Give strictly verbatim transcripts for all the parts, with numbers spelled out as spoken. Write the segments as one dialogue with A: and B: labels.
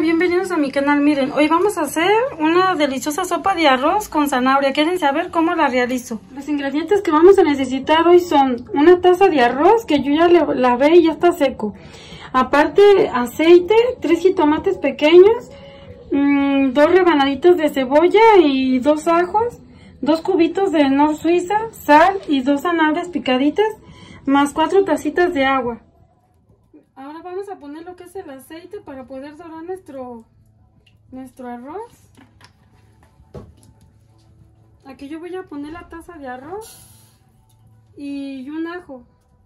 A: bienvenidos a mi canal. Miren, hoy vamos a hacer una deliciosa sopa de arroz con zanahoria. ¿Quieren saber cómo la realizo? Los ingredientes que vamos a necesitar hoy son una taza de arroz que yo ya le lavé y ya está seco. Aparte, aceite, tres jitomates pequeños, mmm, dos rebanaditos de cebolla y dos ajos, dos cubitos de nor suiza, sal y dos zanahorias picaditas, más cuatro tacitas de agua. Ahora vamos a poner lo que es el aceite para poder dorar nuestro, nuestro arroz. Aquí yo voy a poner la taza de arroz y un ajo.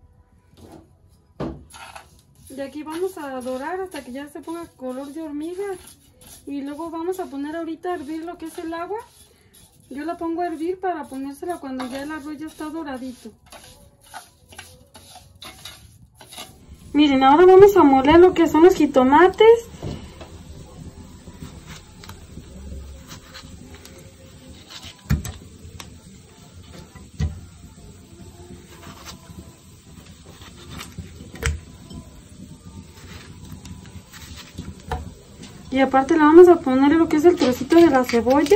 A: Y aquí vamos a dorar hasta que ya se ponga color de hormiga. Y luego vamos a poner ahorita a hervir lo que es el agua. Yo la pongo a hervir para ponérsela cuando ya el arroz ya está doradito. Miren, ahora vamos a moler lo que son los jitomates. Y aparte le vamos a poner lo que es el trocito de la cebolla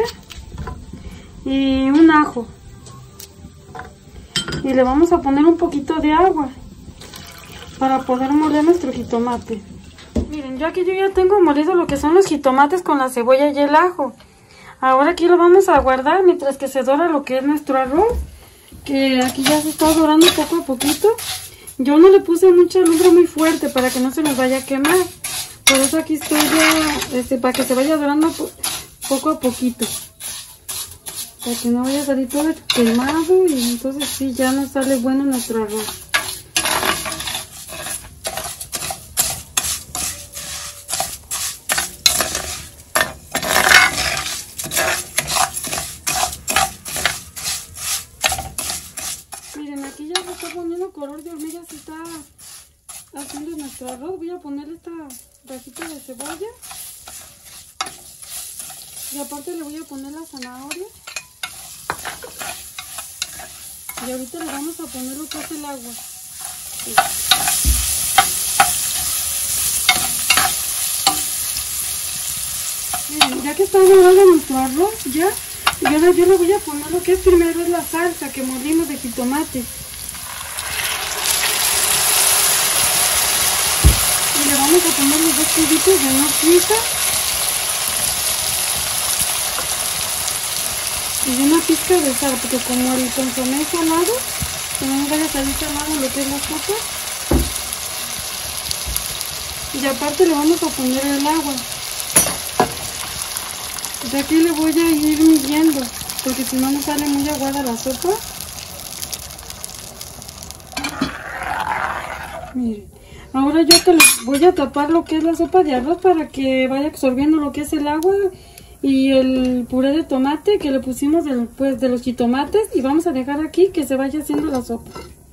A: y un ajo. Y le vamos a poner un poquito de agua para poder moler nuestro jitomate. Miren, yo aquí yo ya tengo molido lo que son los jitomates con la cebolla y el ajo. Ahora aquí lo vamos a guardar mientras que se dora lo que es nuestro arroz, que aquí ya se está dorando poco a poquito. Yo no le puse mucha lumbre muy fuerte para que no se nos vaya a quemar. Por eso aquí estoy ya, este, para que se vaya dorando po poco a poquito. Para que no vaya a salir todo quemado y entonces sí, ya no sale bueno nuestro arroz. Miren, aquí ya se está poniendo color de hormiga, se está haciendo nuestro arroz. Voy a poner esta rajita de cebolla. Y aparte le voy a poner la zanahoria. Y ahorita le vamos a poner lo que es el agua. Sí. Miren, ya que está dorado nuestro arroz, ya, y ahora yo le voy a poner lo que es primero es la salsa que molimos de jitomate. Y le vamos a poner los dos cubitos de nor suiza. Y una pizca de sal, porque como el consomé es salado, que no nos vaya a salir salado lo que es la sopa. Y aparte le vamos a poner el agua. De aquí le voy a ir midiendo, porque si no me sale muy aguada la sopa. Miren, ahora yo que les voy a tapar lo que es la sopa de arroz para que vaya absorbiendo lo que es el agua y el puré de tomate que le pusimos de, pues, de los jitomates, y vamos a dejar aquí que se vaya haciendo la sopa.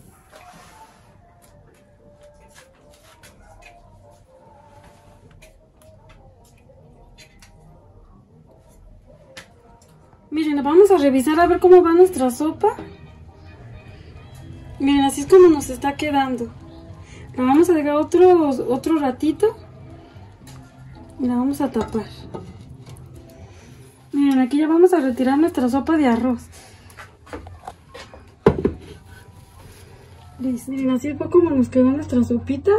A: Miren, vamos a revisar a ver cómo va nuestra sopa. Miren, así es como nos está quedando. La vamos a dejar otro, otro ratito y la vamos a tapar. Miren, aquí ya vamos a retirar nuestra sopa de arroz. Listo. Miren, así fue como nos quedó nuestra sopita.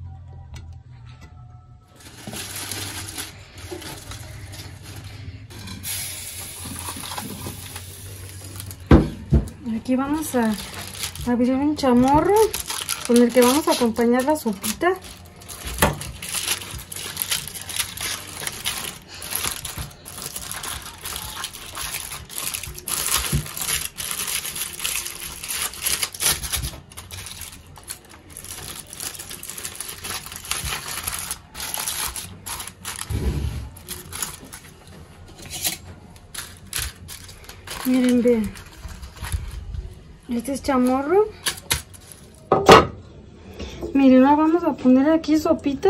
A: Aquí vamos a abrir un chamorro con el que vamos a acompañar la sopita. Miren, vean. Este es chamorro. Miren, ahora vamos a poner aquí sopita.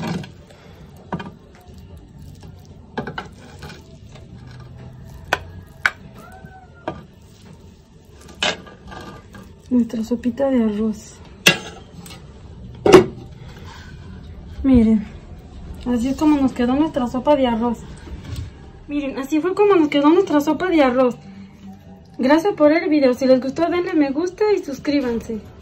A: Nuestra sopita de arroz. Miren, Así es como nos quedó nuestra sopa de arroz. Miren, así fue como nos quedó nuestra sopa de arroz. Gracias por el video. Si les gustó, denle me gusta y suscríbanse.